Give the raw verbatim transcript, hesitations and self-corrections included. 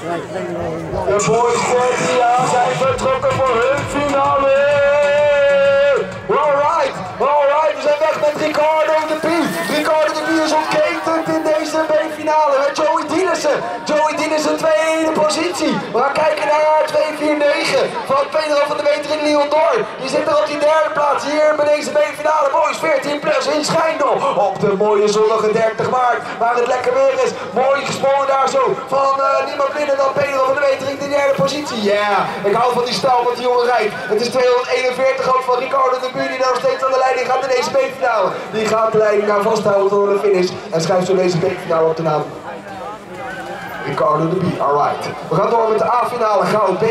De boys dertien jaar zijn vertrokken voor hun finale. Alright, alright, we zijn weg met Ricardo de Pie. Ricardo de Pie is ontketend in deze B-finale met Joey Dielissen. Joey Dielissen tweede positie. We gaan kijken naar twee vier negen van Pedro van de Wetering Leon Door. Die zit er op die derde plaats hier bij deze B-finale. Boys veertien plus in Schijndel. Op de mooie zonnige dertig maart, waar het lekker weer is. Mooi gesprongen daar zo van uh, niemand minder dan Pedro van de Wetering, de derde positie. Ja, yeah. Ik hou van die stijl wat die jongen rijdt. Het is tweehonderdeenenveertig ook van Ricardo de Pie, die daar nog steeds aan de leiding gaat in deze B-finale. Die gaat de leiding naar vasthouden tot de finish en schrijft zo deze B-finale op de naam Ricardo de Pie. Alright. We gaan door met de A-finale goud.